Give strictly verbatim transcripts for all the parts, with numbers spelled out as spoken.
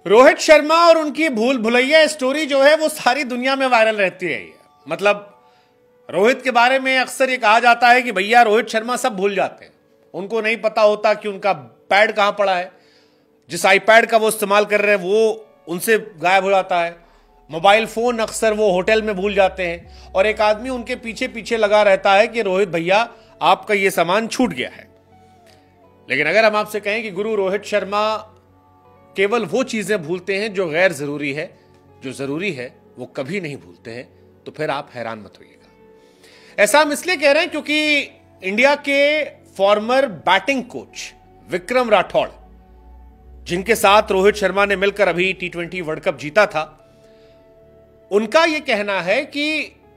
रोहित शर्मा और उनकी भूल भुलैया स्टोरी जो है वो सारी दुनिया में वायरल रहती है। मतलब रोहित के बारे में अक्सर ये कहा जाता है कि भैया रोहित शर्मा सब भूल जाते हैं, उनको नहीं पता होता कि उनका पैड कहां पड़ा है, जिस आईपैड का वो इस्तेमाल कर रहे हैं वो उनसे गायब हो जाता है, मोबाइल फोन अक्सर वो होटल में भूल जाते हैं और एक आदमी उनके पीछे पीछे लगा रहता है कि रोहित भैया आपका ये सामान छूट गया है। लेकिन अगर हम आपसे कहें कि गुरु रोहित शर्मा केवल वो चीजें भूलते हैं जो गैर जरूरी है, जो जरूरी है वो कभी नहीं भूलते हैं, तो फिर आप हैरान मत होइएगा। ऐसा हम इसलिए कह रहे हैं क्योंकि इंडिया के former batting coach Vikram Rathour, जिनके साथ रोहित शर्मा ने मिलकर अभी टी ट्वेंटी वर्ल्ड कप जीता था, उनका यह कहना है कि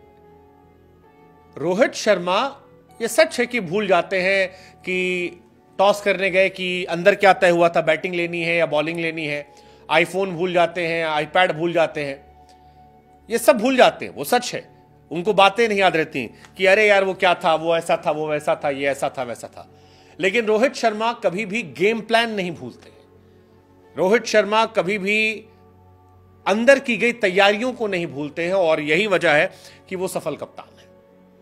रोहित शर्मा ये सच है कि भूल जाते हैं कि टॉस करने गए कि अंदर क्या तय हुआ था, बैटिंग लेनी है या बॉलिंग लेनी है, आईफोन भूल जाते हैं, आईपैड भूल जाते हैं, ये सब भूल जाते हैं, वो सच है। उनको बातें नहीं याद रहती कि अरे यार वो क्या था, वो ऐसा था, वो वैसा था, ये ऐसा था, वैसा था। लेकिन रोहित शर्मा कभी भी गेम प्लान नहीं भूलते। रोहित शर्मा कभी भी अंदर की गई तैयारियों को नहीं भूलते हैं और यही वजह है कि वो सफल कप्तान है।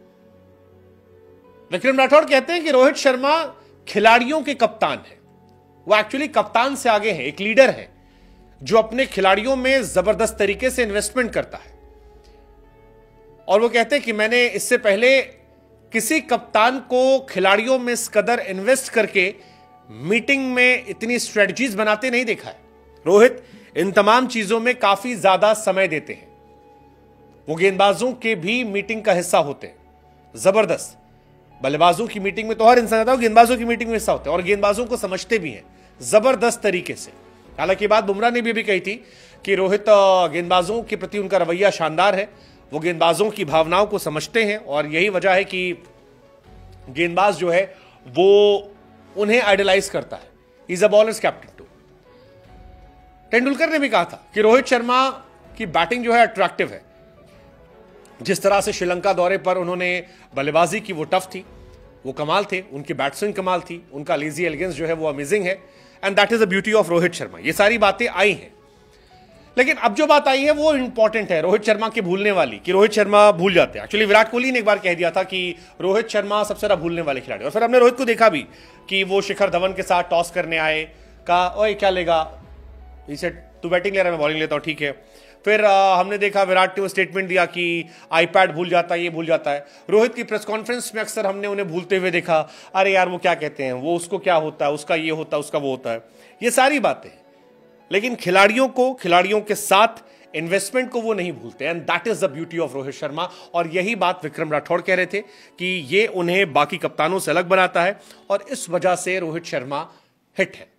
विक्रम राठौड़ कहते हैं कि रोहित शर्मा खिलाड़ियों के कप्तान है, वो एक्चुअली कप्तान से आगे हैं, एक लीडर है जो अपने खिलाड़ियों में जबरदस्त तरीके से इन्वेस्टमेंट करता है। और वो कहते हैं कि मैंने इससे पहले किसी कप्तान को खिलाड़ियों में इस कदर इन्वेस्ट करके मीटिंग में इतनी स्ट्रेटजीज बनाते नहीं देखा है। रोहित इन तमाम चीजों में काफी ज्यादा समय देते हैं, वो गेंदबाजों के भी मीटिंग का हिस्सा होते हैं। जबरदस्त बल्लेबाजों की मीटिंग में तो हर इंसान आता है, गेंदबाजों की मीटिंग में हिस्सा होते हैं और गेंदबाजों को समझते भी हैं जबरदस्त तरीके से। हालांकि बात बुमराह ने भी अभी कही थी कि रोहित गेंदबाजों के प्रति उनका रवैया शानदार है, वो गेंदबाजों की भावनाओं को समझते हैं और यही वजह है कि गेंदबाज जो है वो उन्हें आइडलाइज करता है। Is a bowler's captain too. Tendulkar ने भी कहा था कि रोहित शर्मा की बैटिंग जो है अट्रैक्टिव है। जिस तरह से श्रीलंका दौरे पर उन्होंने बल्लेबाजी की वो टफ थी, वो कमाल थे, उनकी बैट्सविंग कमाल थी, उनका लेजी एलिगेंस जो है वो अमेजिंग है and that is the beauty of Rohit Sharma. ये सारी बातें आई हैं, लेकिन अब जो बात आई है वो इंपॉर्टेंट है, रोहित शर्मा के भूलने वाली, कि रोहित शर्मा भूल जाते हैं। एक्चुअली विराट कोहली ने एक बार कह दिया था कि रोहित शर्मा सबसे ज्यादा भूलने वाले खिलाड़ी, और फिर हमने रोहित को देखा भी कि वो शिखर धवन के साथ टॉस करने आए, कहा ओए क्या लेगा, इसे तू बैटिंग ले रहा है मैं बॉलिंग लेता हूं, ठीक है। फिर आ, हमने देखा विराट ने स्टेटमेंट दिया कि आईपैड भूल जाता है, ये भूल जाता है। रोहित की प्रेस कॉन्फ्रेंस में अक्सर हमने उन्हें भूलते हुए देखा, अरे यार वो क्या कहते हैं, वो उसको क्या होता है, उसका ये होता है, उसका वो होता है, ये सारी बातें। लेकिन खिलाड़ियों को, खिलाड़ियों के साथ इन्वेस्टमेंट को वो नहीं भूलते and that is the beauty of Rohit Sharma. और यही बात विक्रम राठौड़ कह रहे थे कि ये उन्हें बाकी कप्तानों से अलग बनाता है और इस वजह से रोहित शर्मा हिट है।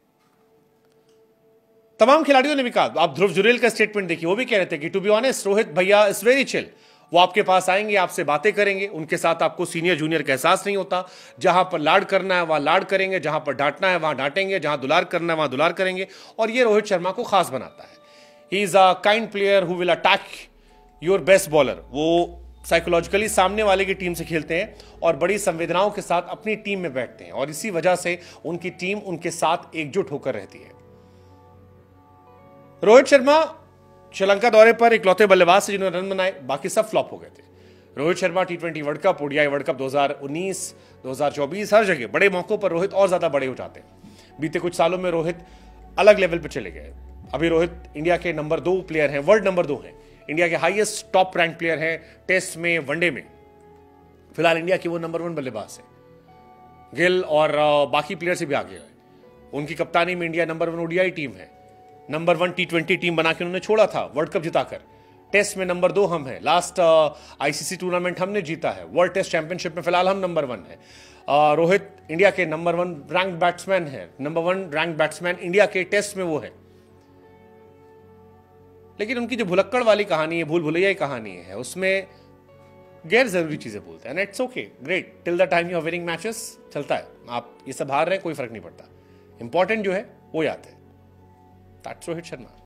तमाम खिलाड़ियों ने भी कहा, आप ध्रुव जुरेल का स्टेटमेंट देखिए, वो भी कह रहे थे कि टू बी ऑनेस्ट रोहित भैया इज वेरी चिल, वो आपके पास आएंगे, आपसे बातें करेंगे, उनके साथ आपको सीनियर जूनियर का एहसास नहीं होता, जहां पर लाड करना है वहां लाड करेंगे, जहां पर डांटना है वहां डांटेंगे, जहां दुलार करना है वहां दुलार करेंगे, और ये रोहित शर्मा को खास बनाता है। He is a kind player who will attack your best bowler. वो साइकोलॉजिकली सामने वाले की टीम से खेलते हैं और बड़ी संवेदनाओं के साथ अपनी टीम में बैठते हैं और इसी वजह से उनकी टीम उनके साथ एकजुट होकर रहती है। रोहित शर्मा श्रीलंका दौरे पर इकलौते बल्लेबाज से जिन्होंने रन बनाए, बाकी सब फ्लॉप हो गए थे। Rohit Sharma T twenty world cup, ODI world cup दो हज़ार उन्नीस, दो हज़ार चौबीस, हर जगह बड़े मौकों पर रोहित और ज्यादा बड़े हो जाते हैं। बीते कुछ सालों में रोहित अलग लेवल पर चले गए। अभी रोहित इंडिया के नंबर दो प्लेयर हैं, वर्ल्ड नंबर दो हैं, इंडिया के हाईएस्ट टॉप रैंक प्लेयर हैं टेस्ट में, वनडे में। फिलहाल इंडिया की वो नंबर वन बल्लेबाज है। गिल और बाकी प्लेयर से भी आगे है। उनकी कप्तानी में India number one ODI team है, number one T twenty team बना के उन्होंने छोड़ा था वर्ल्ड कप जिताकर। टेस्ट में नंबर दो हम हैं, लास्ट आईसीसी टूर्नामेंट हमने जीता है, वर्ल्ड टेस्ट चैंपियनशिप में फिलहाल हम नंबर वन है। uh, रोहित इंडिया के नंबर वन रैंक बैट्समैन है, number one rank batsman India के टेस्ट में वो है। लेकिन उनकी जो भुलक्कड़ वाली कहानी है, भूल भुलैया कहानी है, उसमें गैर जरूरी चीजें बोलते हैं। It's okay, great, till the time you are winning matches चलता है, आप ये सब हार रहे हैं कोई फर्क नहीं पड़ता, इंपॉर्टेंट जो है वो याद है। That's Rohit Sharma.